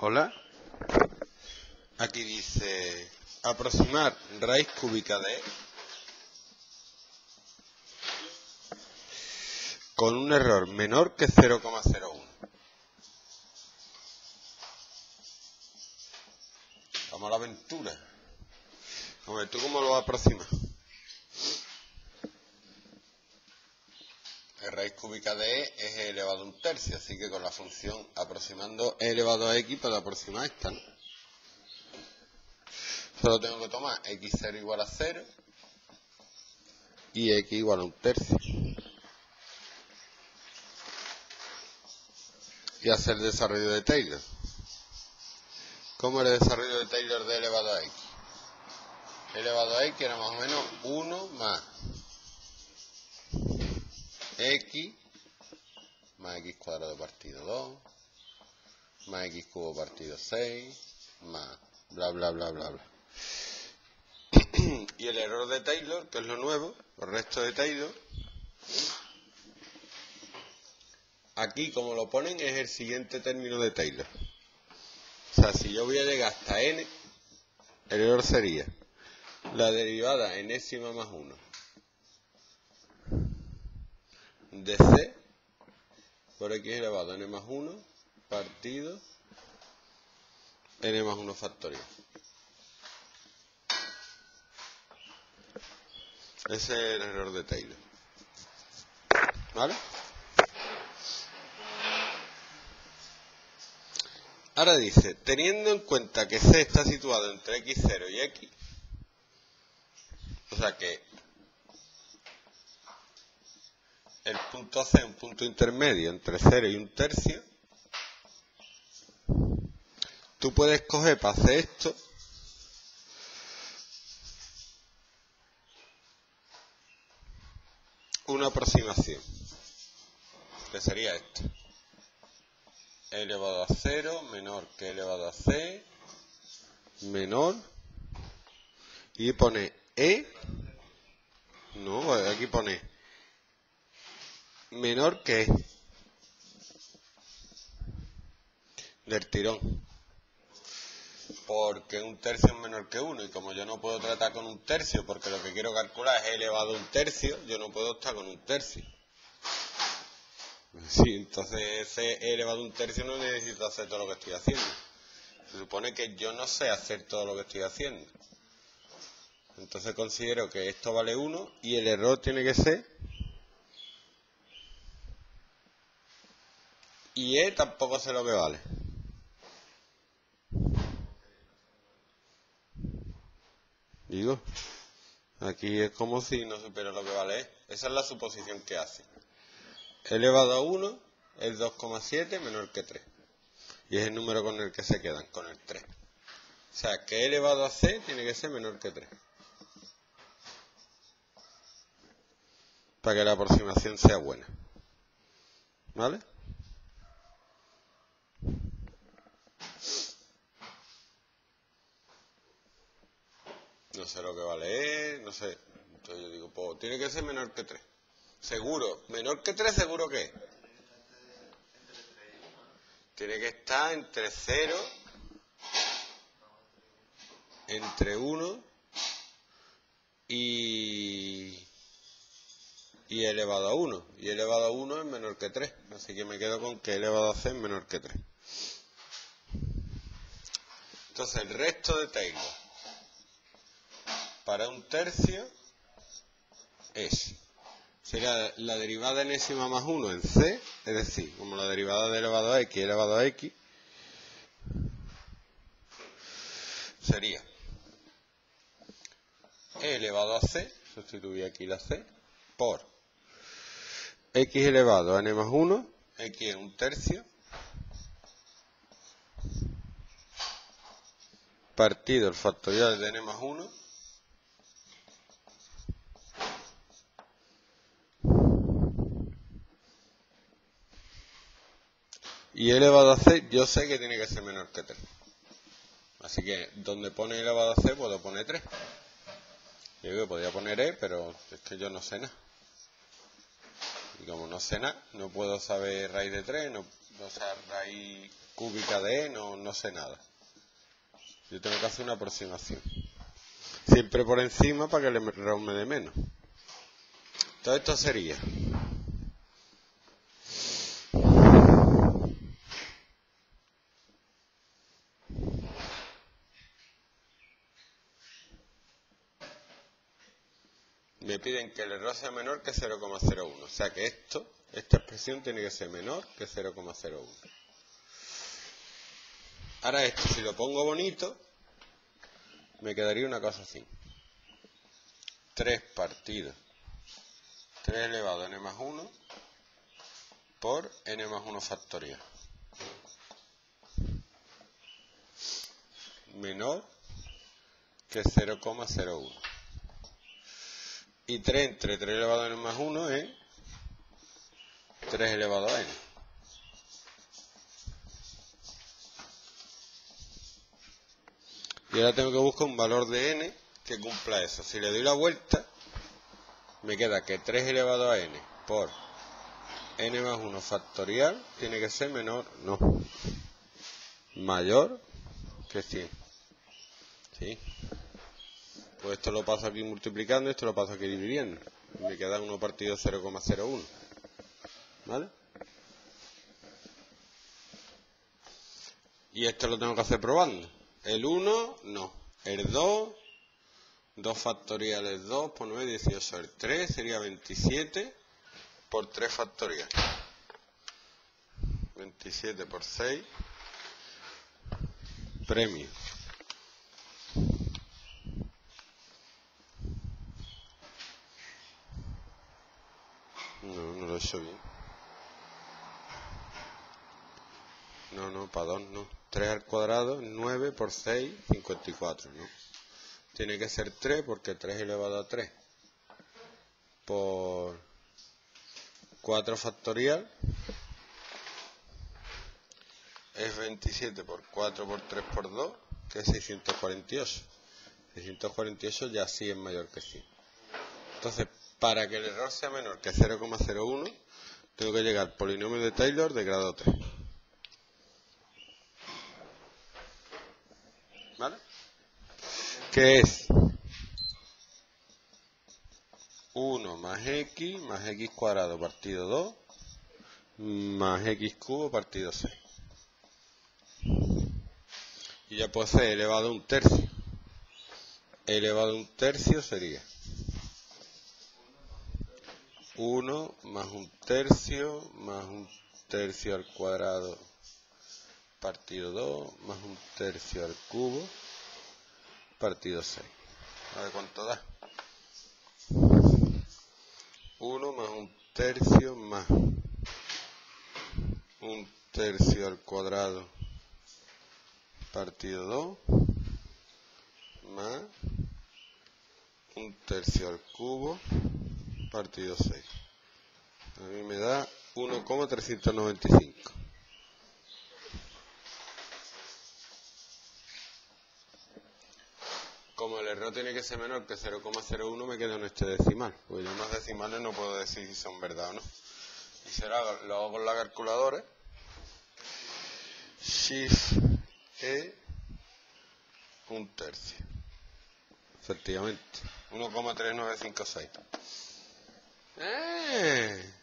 Hola. Aquí dice aproximar raíz cúbica de con un error menor que 0,01. Vamos a la aventura. A ver, ¿tú cómo lo vas a aproximar? La raíz cúbica de e es e elevado a un tercio, así que con la función aproximando e elevado a x puedo aproximar esta, ¿no? Solo tengo que tomar x0 igual a 0 y x igual a un tercio. Y hacer el desarrollo de Taylor. ¿Cómo era el desarrollo de Taylor de elevado a x? Elevado a x era más o menos 1 más x más x cuadrado partido 2 más x cubo partido 6 más bla bla bla bla bla. Y el error de Taylor, que es lo nuevo, el resto de Taylor, aquí como lo ponen es el siguiente término de Taylor. O sea, si yo voy a llegar hasta n, el error sería la derivada enésima más 1 de c por x elevado a n más 1 partido n más 1 factorial. Ese es el error de Taylor. ¿Vale? Ahora dice, teniendo en cuenta que C está situado entre x0 y x, o sea que el punto C es un punto intermedio entre 0 y un tercio, tú puedes coger para hacer esto una aproximación, que sería esta. E elevado a 0 menor que e elevado a c menor y pone e, no, aquí pone menor que e del tirón, porque un tercio es menor que 1 y como yo no puedo tratar con un tercio porque lo que quiero calcular es e elevado a un tercio, yo no puedo estar con un tercio. Sí, entonces ese e elevado a un tercio no necesito hacer todo lo que estoy haciendo. Se supone que yo no sé hacer todo lo que estoy haciendo. Entonces considero que esto vale 1 y el error tiene que ser y e tampoco sé lo que vale. Digo, aquí es como si no supiera lo que vale e. Esa es la suposición que hace. E elevado a 1 es 2,7 menor que 3. Y es el número con el que se quedan, con el 3. O sea, que e elevado a c tiene que ser menor que 3. Para que la aproximación sea buena. ¿Vale? No sé lo que vale, no sé. Entonces yo digo, pues tiene que ser menor que 3. Seguro, menor que 3 seguro que es. Tiene que estar entre 0, entre 1 y elevado a 1. Y elevado a 1 es menor que 3. Así que me quedo con que elevado a c es menor que 3. Entonces el resto de Taylor para un tercio sería la derivada enésima más 1 en c, es decir, como la derivada de elevado a x y elevado a x, sería e elevado a c, sustituye aquí la c, por x elevado a n más 1, x es un tercio, partido el factorial de n más 1, y e elevado a c yo sé que tiene que ser menor que 3. Así que donde pone elevado a c puedo poner 3. Yo digo que podría poner e, pero es que yo no sé nada. Y como no sé nada, no puedo saber raíz de 3, no sé raíz cúbica de E, no sé nada. Yo tengo que hacer una aproximación. Siempre por encima para que el error me dé menos. Todo esto sería me piden que el error sea menor que 0,01. O sea que esta expresión tiene que ser menor que 0,01. Ahora esto, si lo pongo bonito, me quedaría una cosa así. 3 partido 3 elevado a n más 1 por n más 1 factorial. Menor que 0,01. Y 3 entre 3 elevado a n más 1 es 3 elevado a n. Y ahora tengo que buscar un valor de n que cumpla eso. Si le doy la vuelta, me queda que 3 elevado a n por n más 1 factorial tiene que ser menor, no, mayor que 100. ¿Sí? Pues esto lo paso aquí multiplicando, esto lo paso aquí dividiendo. Me queda 1 partido 0,01. ¿Vale? Y esto lo tengo que hacer probando. El 1, no. El 2, 2 factoriales 2 por 9, 18. El 3 sería 27 por 3 factorial. 27 por 6. Premio. No lo he hecho bien. No, para 2 no. 3 al cuadrado, 9 por 6, 54, ¿no? Tiene que ser 3 porque 3 elevado a 3 por 4 factorial es 27 por 4 por 3 por 2, que es 648. 648 ya sí es mayor que 100. Entonces, para que el error sea menor que 0,01, tengo que llegar al polinomio de Taylor de grado 3. ¿Vale? Que es 1 más x cuadrado partido 2 más x cubo partido 6. Y ya puede ser elevado a un tercio. Elevado a un tercio sería 1 más un tercio al cuadrado partido 2 más un tercio al cubo partido 6. A ver cuánto da. 1 más un tercio al cuadrado partido 2 más un tercio al cubo partido 6. A mí me da 1,395. Como el error tiene que ser menor que 0,01, me quedo en este decimal. Pues yo en los decimales no puedo decir si son verdad o no. Y será, lo hago con la calculadora. Shift E un tercio. Efectivamente. 1,3956.